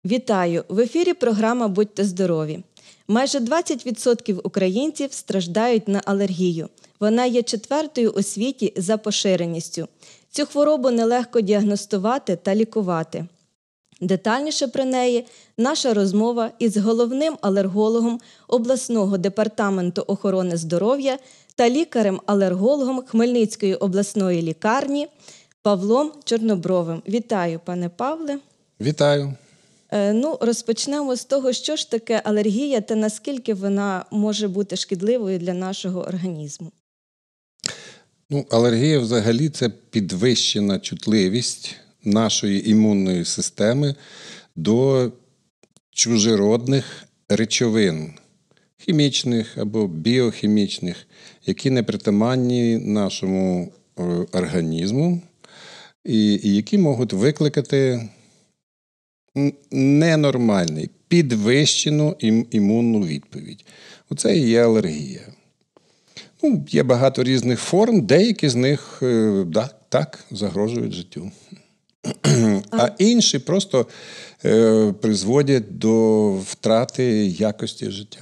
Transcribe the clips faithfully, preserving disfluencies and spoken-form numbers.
Вітаю! В ефірі програма «Будьте здорові». Майже двадцять відсотків українців страждають на алергію. Вона є четвертою у світі за поширеністю. Цю хворобу нелегко діагностувати та лікувати. Детальніше про неї наша розмова із головним алергологом обласного департаменту охорони здоров'я та лікарем-алергологом Хмельницької обласної лікарні Павлом Чорнобровим. Вітаю, пане Павле. Вітаю. Ну, розпочнемо з того, що ж таке алергія та наскільки вона може бути шкідливою для нашого організму. Ну, алергія взагалі це підвищена чутливість нашої імунної системи до чужородних речовин, хімічних або біохімічних, які не притаманні нашому організму і, і які можуть викликати ненормальний, підвищену імунну відповідь. Оце і є алергія. Ну, є багато різних форм, деякі з них да, так загрожують життю. А інші просто е, призводять до втрати якості життя.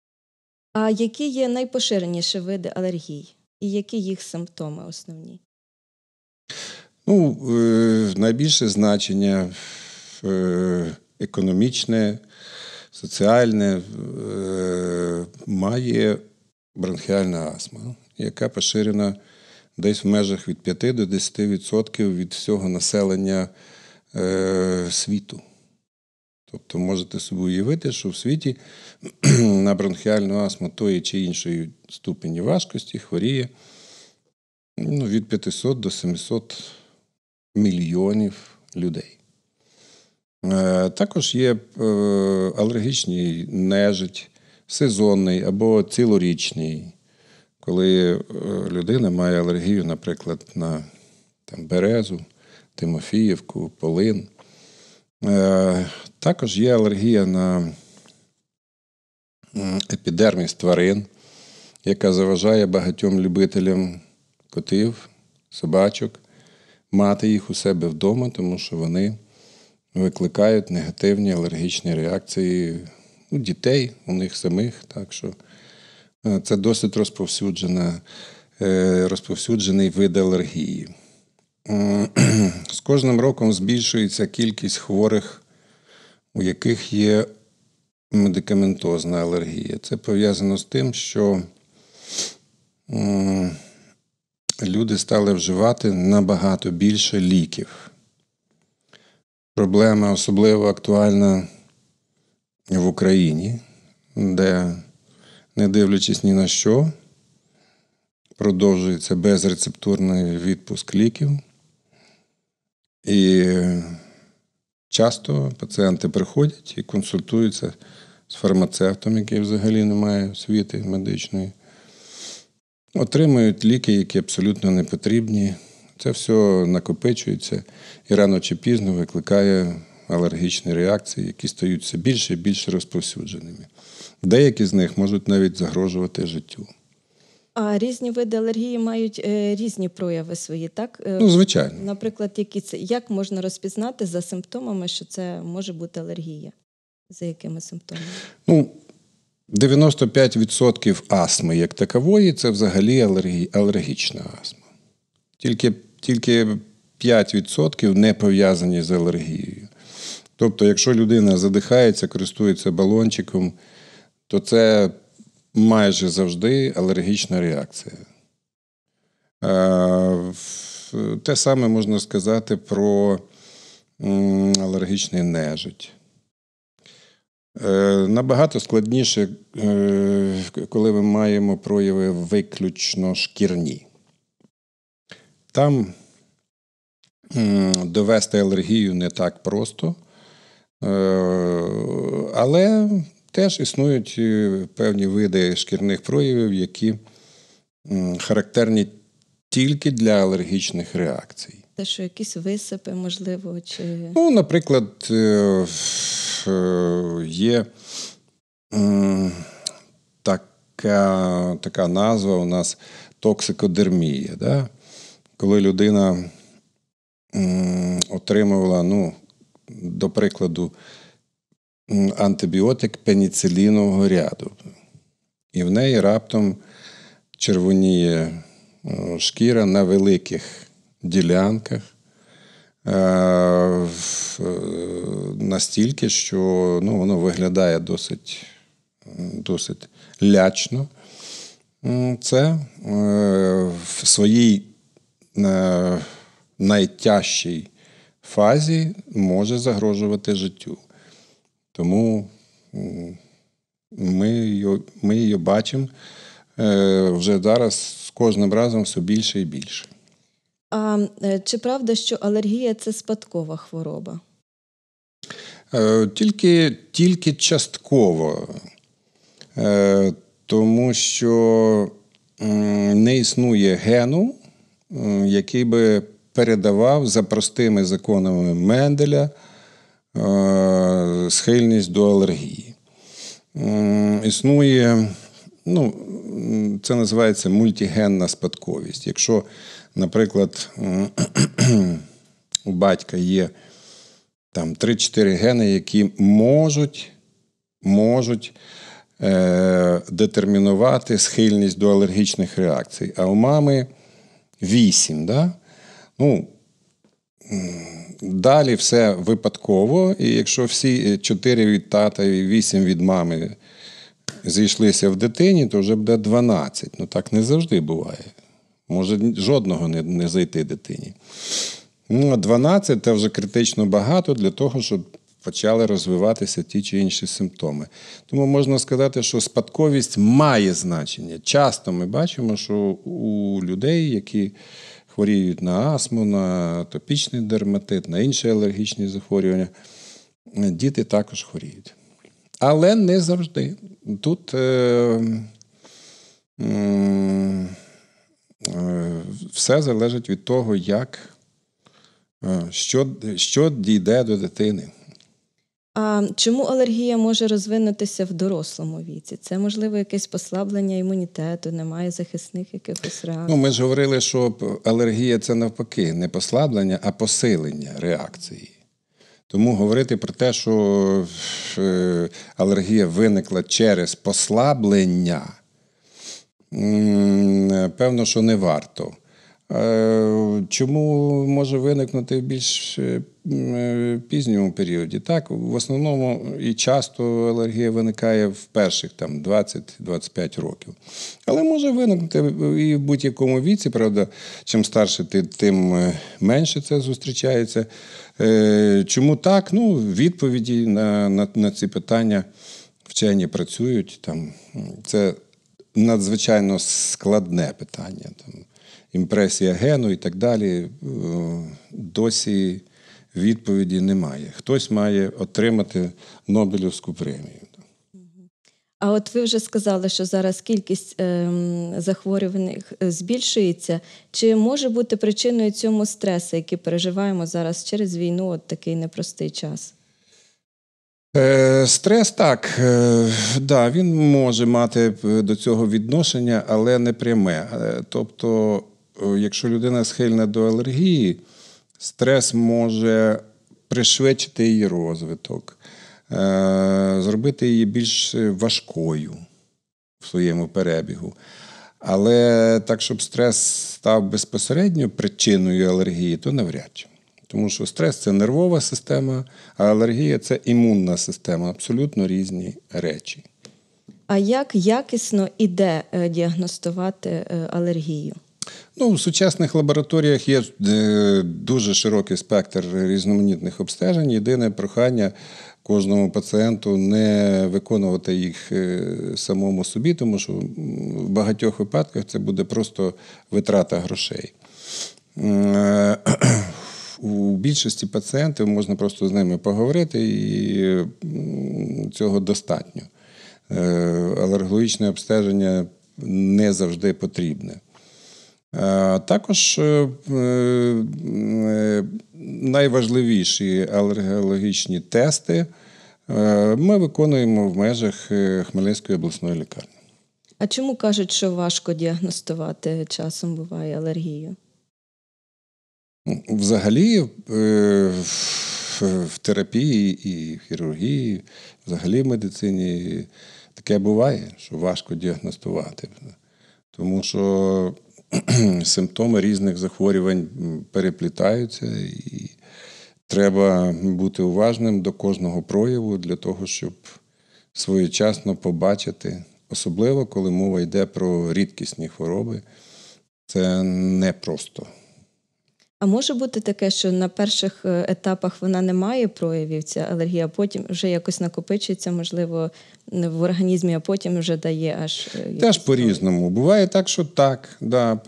А які є найпоширеніші види алергій? І які їх симптоми основні? Ну, е, найбільше значення е, економічне, соціальне е, має бронхіальна астма, яка поширена десь в межах від п'яти до десяти відсотків від всього населення е, світу. Тобто можете собі уявити, що в світі на бронхіальну астму тої чи іншої ступені важкості хворіє ну, від п'ятисот до семисот мільйонів людей. Е, також є е, алергічний нежить, сезонний або цілорічний, коли людина має алергію, наприклад, на там, березу, тимофіївку, полин. Е, також є алергія на епідерміс тварин, яка заважає багатьом любителям котів, собачок мати їх у себе вдома, тому що вони викликають негативні алергічні реакції у дітей, у них самих. Так що це досить розповсюджена, розповсюджений вид алергії. З кожним роком збільшується кількість хворих, у яких є медикаментозна алергія. Це пов'язано з тим, що люди стали вживати набагато більше ліків. Проблема особливо актуальна в Україні, де, не дивлячись ні на що, продовжується безрецептурний відпуск ліків. І часто пацієнти приходять і консультуються з фармацевтом, який взагалі не має освіти медичної. Отримують ліки, які абсолютно не потрібні. Це все накопичується і рано чи пізно викликає алергічні реакції, які стають все більше і більше розповсюдженими. Деякі з них можуть навіть загрожувати життю. А різні види алергії мають е, різні прояви свої, так? Ну, звичайно. Наприклад, які це, як можна розпізнати за симптомами, що це може бути алергія? За якими симптомами? Ну, дев'яносто п'ять відсотків астми як такової – це взагалі алергі... алергічна астма. Тільки, тільки п'ять відсотків не пов'язані з алергією. Тобто, якщо людина задихається, користується балончиком, то це майже завжди алергічна реакція. Те саме можна сказати про алергічний нежить. Набагато складніше, коли ми маємо прояви виключно шкірні. Там довести алергію не так просто, але теж існують певні види шкірних проявів, які характерні тільки для алергічних реакцій. Те, що якісь висипи, можливо, чи... Ну, наприклад, є така, така назва у нас токсикодермія, да? Коли людина отримувала, ну, до прикладу, антибіотик пеніцилінового ряду. І в неї раптом червоніє шкіра на великих ділянках, настільки, що ну, воно виглядає досить, досить лячно. Це в своїй найтяжчій фазі може загрожувати життю. Тому ми її, ми її бачимо вже зараз з кожним разом все більше і більше. А чи правда, що алергія – це спадкова хвороба? Тільки, тільки частково. Тому що не існує гену, який би передавав за простими законами Менделя схильність до алергії. Існує, ну, це називається мультигенна спадковість. Якщо, наприклад, у батька є там три-чотири гени, які можуть, можуть е, детермінувати схильність до алергічних реакцій, а у мами вісім, да? Ну, далі все випадково, і якщо всі чотири від тата і вісім від мами зійшлися в дитині, то вже буде дванадцять. Ну так не завжди буває. Може жодного не, не зайти дитині. Ну, а дванадцять – це вже критично багато для того, щоб почали розвиватися ті чи інші симптоми. Тому можна сказати, що спадковість має значення. Часто ми бачимо, що у людей, які хворіють на астму, на атопічний дерматит, на інші алергічні захворювання, діти також хворіють. Але не завжди. Тут е, е, е, все залежить від того, як, е, що, що дійде до дитини. А чому алергія може розвинутися в дорослому віці? Це, можливо, якесь послаблення імунітету, немає захисних якихось реакцій? Ну, ми ж говорили, що алергія – це навпаки не послаблення, а посилення реакції. Тому говорити про те, що алергія виникла через послаблення, певно, що не варто. Чому може виникнути в більш пізньому періоді? Так, в основному і часто алергія виникає в перших там, двадцять-двадцять п'ять років. Але може виникнути і в будь-якому віці, правда, чим старше, тим менше це зустрічається. Чому так? Ну, відповіді на, на, на ці питання вчені працюють. Там, це надзвичайно складне питання. Там, імпресія гену і так далі, досі відповіді немає. Хтось має отримати Нобелівську премію. А от ви вже сказали, що зараз кількість е, захворюваних збільшується. Чи може бути причиною цьому стресу, який переживаємо зараз через війну, от такий непростий час? Е, стрес, так, е, да, він може мати до цього відношення, але не пряме. Тобто, якщо людина схильна до алергії, стрес може пришвидшити її розвиток, зробити її більш важкою в своєму перебігу. Але так, щоб стрес став безпосередньо причиною алергії, то навряд чи. Тому що стрес – це нервова система, а алергія – це імунна система. Абсолютно різні речі. А як якісно і де діагностувати алергію? Ну, в сучасних лабораторіях є дуже широкий спектр різноманітних обстежень. Єдине прохання кожному пацієнту не виконувати їх самому собі, тому що в багатьох випадках це буде просто витрата грошей. У більшості пацієнтів можна просто з ними поговорити, і цього достатньо. Алергологічне обстеження не завжди потрібне. Також найважливіші алергологічні тести ми виконуємо в межах Хмельницької обласної лікарні. А чому кажуть, що важко діагностувати часом буває алергію? Взагалі, в, в терапії і в хірургії, взагалі в медицині таке буває, що важко діагностувати. Тому що симптоми різних захворювань переплітаються, і треба бути уважним до кожного прояву для того, щоб своєчасно побачити, особливо, коли мова йде про рідкісні хвороби. Це непросто. А може бути таке, що на перших етапах вона не має проявів, ця алергія, а потім вже якось накопичується, можливо, в організмі, а потім вже дає аж... Теж по-різному. Буває так, що так, да,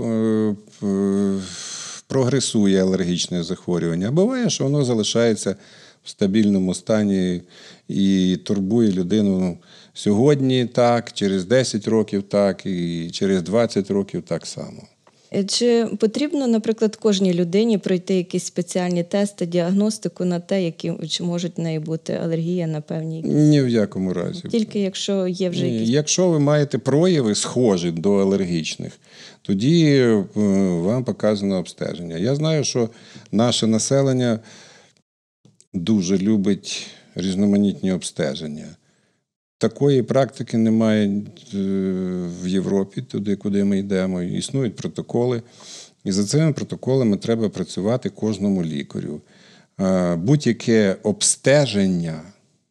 прогресує алергічне захворювання. А буває, що воно залишається в стабільному стані і турбує людину сьогодні так, через десять років так, і через двадцять років так само. Чи потрібно, наприклад, кожній людині пройти якісь спеціальні тести, діагностику на те, які, чи можуть в неї бути алергія на певні? Ні в якому разі. Тільки якщо є вже якісь... Якщо ви маєте прояви схожі до алергічних, тоді вам показано обстеження. Я знаю, що наше населення дуже любить різноманітні обстеження. Такої практики немає в Європі, туди, куди ми йдемо. Існують протоколи, і за цими протоколами треба працювати кожному лікарю. Будь-яке обстеження,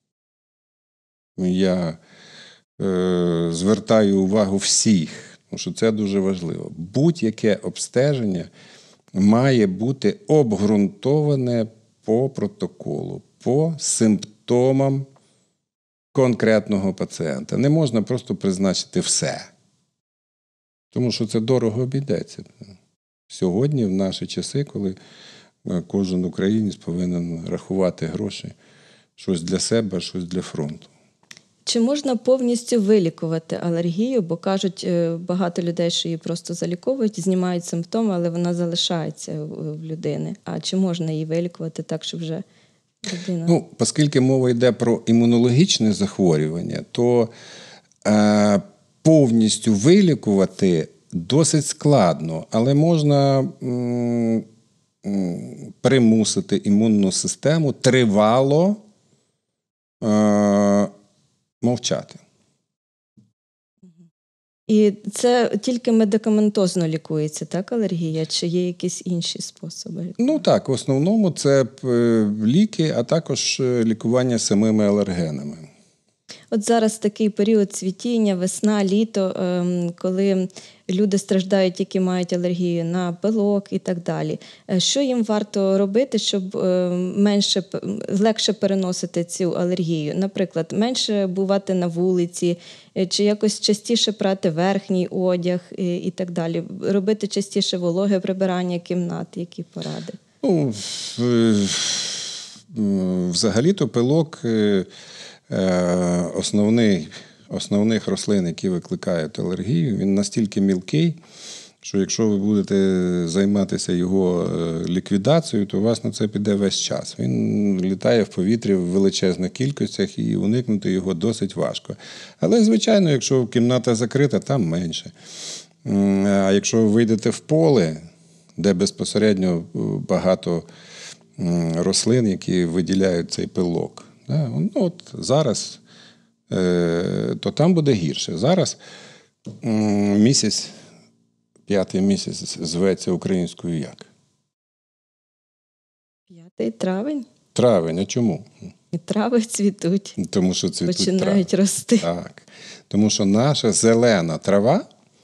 я е, звертаю увагу всіх, тому що це дуже важливо, будь-яке обстеження має бути обґрунтоване по протоколу, по симптомам конкретного пацієнта. Не можна просто призначити все. Тому що це дорого обійдеться. Сьогодні, в наші часи, коли кожен українець повинен рахувати гроші, щось для себе, щось для фронту. Чи можна повністю вилікувати алергію? Бо кажуть, багато людей, що її просто заліковують, знімають симптоми, але вона залишається в людини. А чи можна її вилікувати так, щоб вже... людина... Ну, оскільки мова йде про імунологічне захворювання, то е, повністю вилікувати досить складно, але можна м, м, примусити імунну систему тривало е, мовчати. І це тільки медикаментозно лікується, так, алергія? Чи є якісь інші способи? Ну так, в основному це ліки, а також лікування самими алергенами. От зараз такий період цвітіння, весна, літо, коли люди страждають, які мають алергію на пилок і так далі. Що їм варто робити, щоб менше, легше переносити цю алергію? Наприклад, менше бувати на вулиці, чи якось частіше прати верхній одяг і так далі? Робити частіше вологе прибирання кімнат, які поради? Ну, взагалі-то пилок основний, основних рослин, які викликають алергію, він настільки мілкий, що якщо ви будете займатися його ліквідацією, то у вас на це піде весь час. Він літає в повітрі в величезних кількостях і уникнути його досить важко. Але, звичайно, якщо кімната закрита, там менше. А якщо ви вийдете в поле, де безпосередньо багато рослин, які виділяють цей пилок, ну, от зараз, то там буде гірше. Зараз місяць, п'ятий місяць зветься українською як? П'ятий травень? Травень, а чому? І трави цвітуть. Тому що цвітуть починають трави. рости. Так. Тому що наша зелена трава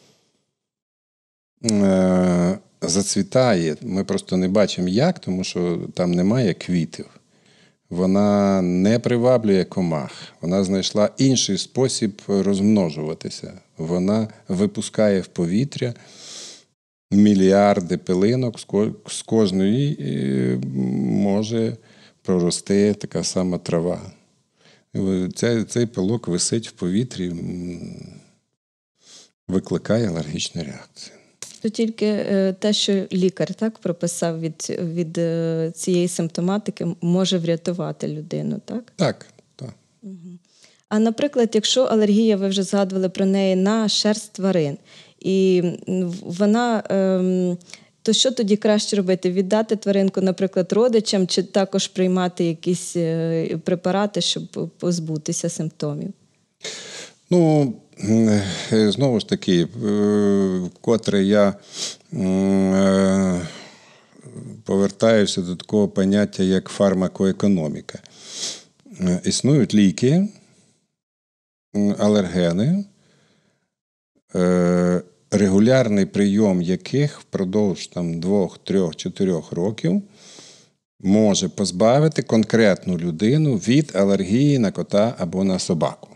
е- зацвітає. Ми просто не бачимо як, тому що там немає квітів. Вона не приваблює комах. Вона знайшла інший спосіб розмножуватися. Вона випускає в повітря мільярди пилинок, з кожної може прорости така сама трава. Цей, цей пилок висить в повітрі, викликає алергічну реакцію. То тільки те, що лікар так прописав від, від цієї симптоматики, може врятувати людину, так? Так, так. Угу. А, наприклад, якщо алергія, ви вже згадували про неї, на шерсть тварин, і вона ем, То що тоді краще робити? Віддати тваринку, наприклад, родичам, чи також приймати якісь е, препарати, щоб позбутися симптомів? Ну, е, знову ж таки, е, вкотре я е, повертаюся до такого поняття, як фармакоекономіка. Е, Існують ліки, алергени, е, регулярний прийом яких впродовж там, двох, трьох, чотирьох років може позбавити конкретну людину від алергії на кота або на собаку.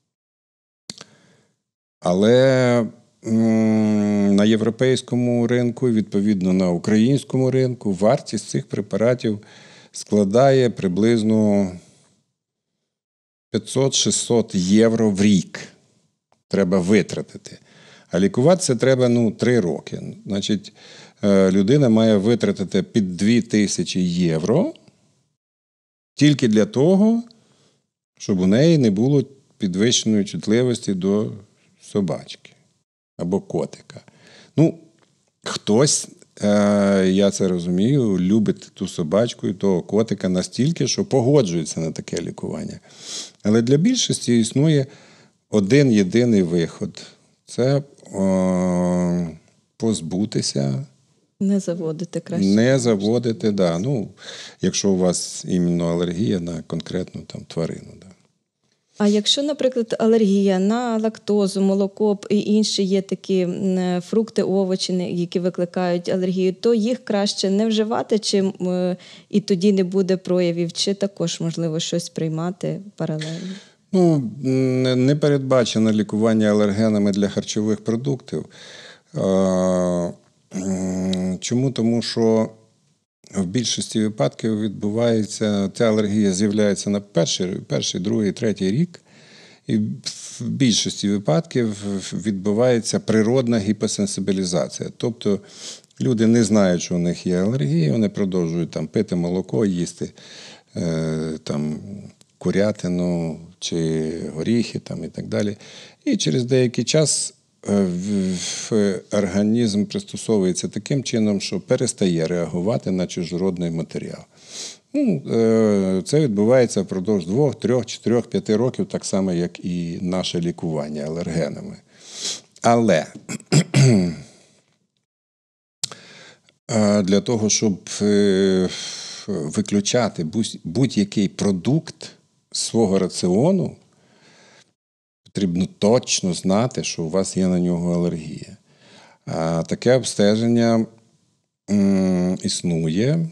Але м, на європейському ринку, відповідно на українському ринку, вартість цих препаратів складає приблизно п'ятсот-шістсот євро в рік. Треба витратити. А лікуватися треба ну, три роки. Значить, людина має витратити під дві тисячі євро тільки для того, щоб у неї не було підвищеної чутливості до собачки або котика. Ну, хтось, я це розумію, любить ту собачку і того котика настільки, що погоджується на таке лікування. Але для більшості існує один єдиний виход. Це о, позбутися. Не заводити краще. Не заводити, да. Ну, якщо у вас іменно алергія на конкретну там тварину, да. А якщо, наприклад, алергія на лактозу, молоко і інші є такі фрукти, овочі, які викликають алергію, то їх краще не вживати, чи і тоді не буде проявів, чи також, можливо, щось приймати паралельно? Ну, не передбачено лікування алергенами для харчових продуктів. Чому? Тому що в більшості випадків відбувається, ця алергія з'являється на перший, перший, другий, третій рік. І в більшості випадків відбувається природна гіпосенсибілізація. Тобто люди не знають, що у них є алергія, вони продовжують там, пити молоко, їсти е, там, курятину чи горіхи там, і так далі. І через деякий час організм пристосовується таким чином, що перестає реагувати на чужородний матеріал. Ну, це відбувається впродовж двох, трьох, чотирьох, п'яти років, так само, як і наше лікування алергенами. Але для того, щоб виключати будь-який продукт з свого раціону, потрібно точно знати, що у вас є на нього алергія. А таке обстеження м, існує.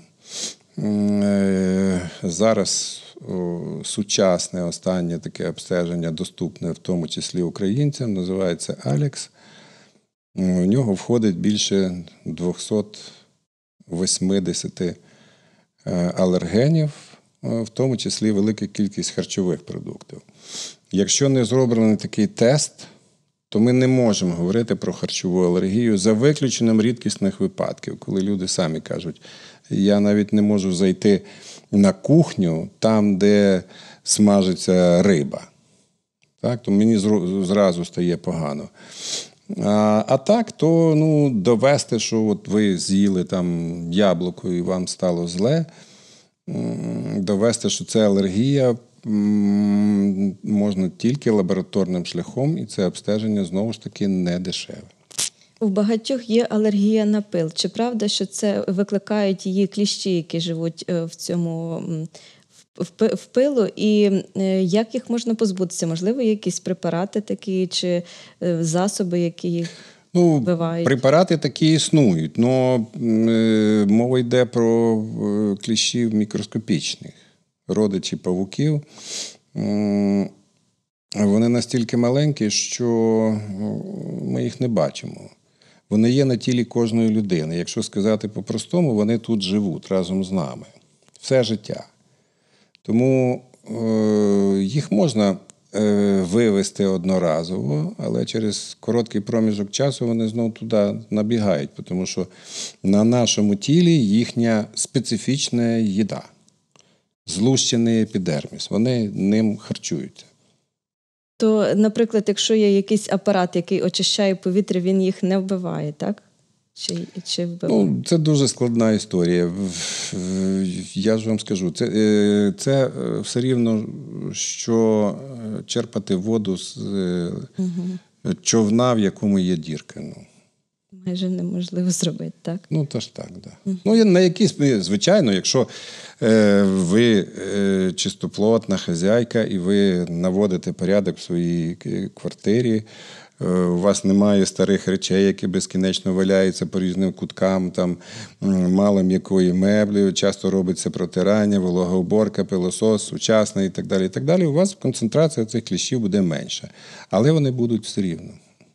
М, зараз о, сучасне останнє таке обстеження доступне, в тому числі українцям, називається Алекс. В нього входить більше двісті вісімдесят алергенів, в тому числі велика кількість харчових продуктів. Якщо не зроблений такий тест, то ми не можемо говорити про харчову алергію за виключенням рідкісних випадків, коли люди самі кажуть, я навіть не можу зайти на кухню там, де смажиться риба. Так, то мені зразу стає погано. А, а так, то ну, довести, що от ви з'їли там яблуко і вам стало зле, довести, що це алергія, можна тільки лабораторним шляхом, і це обстеження, знову ж таки, не дешеве. У багатьох є алергія на пил. Чи правда, що це викликають її кліщі, які живуть в цьому в пилу, і як їх можна позбутися? Можливо, є якісь препарати такі, чи засоби, які їх ну, вбивають? Препарати такі існують, але мова йде про кліщів мікроскопічних, родичі павуків. Вони настільки маленькі, що ми їх не бачимо. Вони є на тілі кожної людини. Якщо сказати по-простому, вони тут живуть разом з нами. Все життя. Тому е, їх можна е, вивести одноразово, але через короткий проміжок часу вони знову туди набігають, тому що на нашому тілі їхня специфічна їда. Злущений епідерміс. Вони ним харчуються. То, наприклад, якщо є якийсь апарат, який очищає повітря, він їх не вбиває, так? Чи, чи вбиває? Ну, це дуже складна історія. В- в- Я ж вам скажу, це, е, це е, все рівно, що е, черпати воду з е, човна, в якому є дірка. Ну, Майже неможливо зробити, так? ну то ж так, да. Ну, я- на якісь, звичайно, якщо е, ви е, чистоплотна хазяйка і ви наводите порядок в своїй к- квартирі, е, у вас немає старих речей, які безкінечно валяються по різним куткам, там м, мало м'якої меблі, часто робиться протирання, вологоуборка, пилосос, сучасний і так далі, і так далі, у вас концентрація цих кліщів буде менша. Але вони будуть все рівно.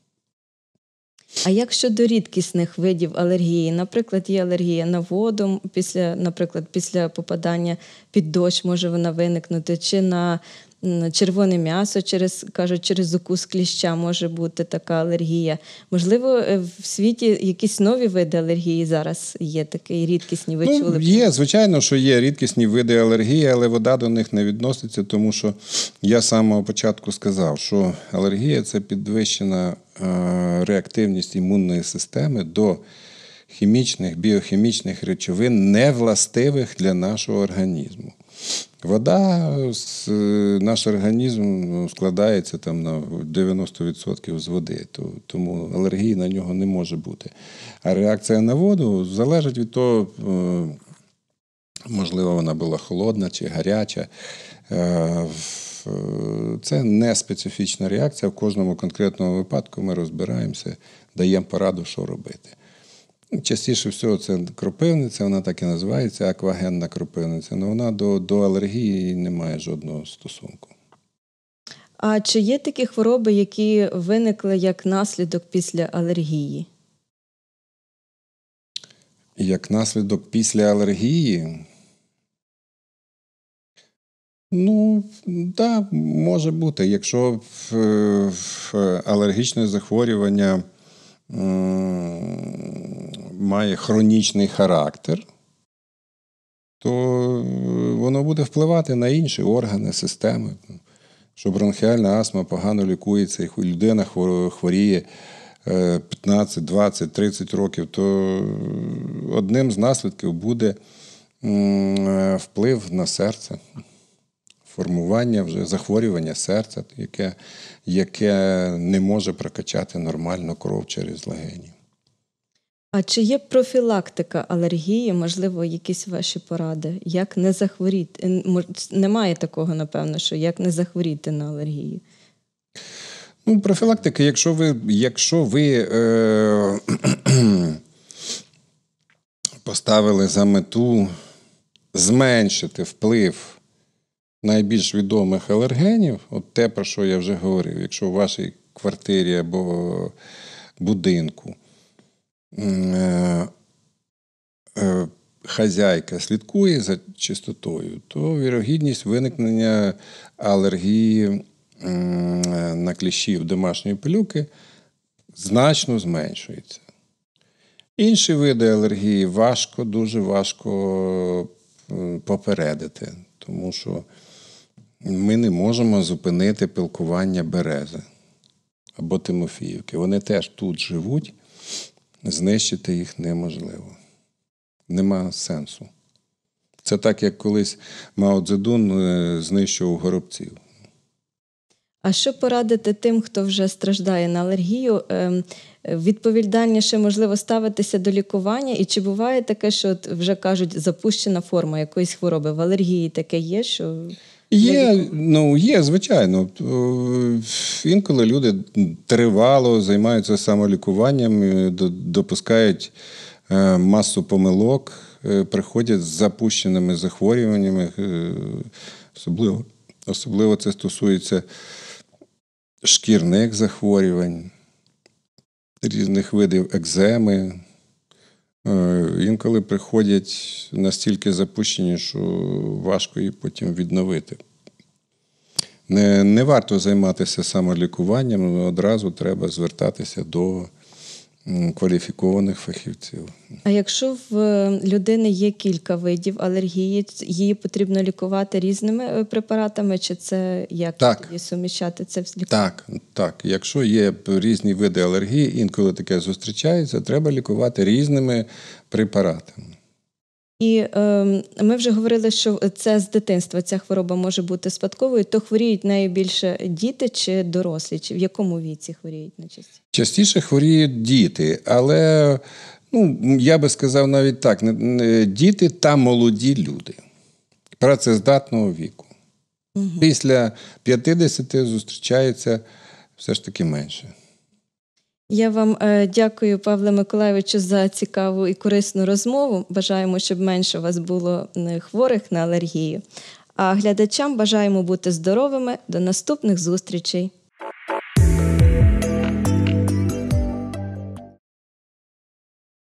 А як щодо рідкісних видів алергії? Наприклад, є алергія на воду, після, наприклад, після попадання під дощ може вона виникнути, чи на м, червоне м'ясо, через, кажуть, через укус кліща може бути така алергія. Можливо, е, в світі якісь нові види алергії зараз є, такі рідкісні, ви Ну, чули? є, звичайно, що є рідкісні види алергії, але вода до них не відноситься, тому що я з самого початку сказав, що алергія – це підвищена е, реактивність імунної системи до хімічних, біохімічних речовин, невластивих для нашого організму. Вода, з- наш організм складається там на дев'яносто відсотків з води, то, тому алергії на нього не може бути. А реакція на воду залежить від того, е, можливо, вона була холодна чи гаряча. Е, в- Це не специфічна реакція. В кожному конкретному випадку ми розбираємося, даємо пораду, що робити. Частіше всього це кропивниця, вона так і називається, аквагенна кропивниця, але вона до, до алергії не має жодного стосунку. А чи є такі хвороби, які виникли як наслідок після алергії? Як наслідок після алергії, ну, так, да, може бути. Якщо в, в алергічне захворювання має хронічний характер, то воно буде впливати на інші органи, системи. Що бронхіальна астма погано лікується, і людина хворіє п'ятнадцять, двадцять, тридцять років, то одним з наслідків буде вплив на серце, формування вже захворювання серця, яке, яке не може прокачати нормально кров через легені. А чи є профілактика алергії? Можливо, якісь ваші поради? Як не захворіти? Немає такого, напевно, що як не захворіти на алергію? Ну, профілактика, якщо ви, якщо ви е, поставили за мету зменшити вплив найбільш відомих алергенів, от те, про що я вже говорив, якщо в вашій квартирі або будинку е, е, хазяйка слідкує за чистотою, то вірогідність виникнення алергії на кліщів домашньої пилюки значно зменшується. Інші види алергії важко, дуже важко попередити, тому що ми не можемо зупинити пилкування берези або тимофіївки. Вони теж тут живуть, знищити їх неможливо. Нема сенсу. Це так, як колись Мао Цзедун знищував горобців. А що порадити тим, хто вже страждає на алергію? Відповідальніше, можливо, ставитися до лікування? І чи буває таке, що от вже кажуть, запущена форма якоїсь хвороби? В алергії таке є, що... Є, ну, є, звичайно. Інколи люди тривало займаються самолікуванням, допускають масу помилок, приходять з запущеними захворюваннями. Особливо, особливо це стосується шкірних захворювань, різних видів екземи. Інколи приходять настільки запущені, що важко її потім відновити. Не, не варто займатися самолікуванням, одразу треба звертатися до м, кваліфікованих фахівців. А якщо в людини є кілька видів алергії, її потрібно лікувати різними е, препаратами, чи це як Так. тоді суміщати це в лікування? Так, так. Якщо є різні види алергії, інколи таке зустрічається, треба лікувати різними препаратами. І е, ми вже говорили, що це з дитинства ця хвороба може бути спадковою, то хворіють нею більше діти чи дорослі, чи в якому віці хворіють найчастіше? Частіше хворіють діти, але ну, я би сказав навіть так, не- не діти та молоді люди працездатного віку. Угу. Після п'ятдесят зустрічається все ж таки менше. Я вам е, дякую, Павле Миколайовичу, за цікаву і корисну розмову. Бажаємо, щоб менше у вас було е, хворих на алергію. А глядачам бажаємо бути здоровими. До наступних зустрічей.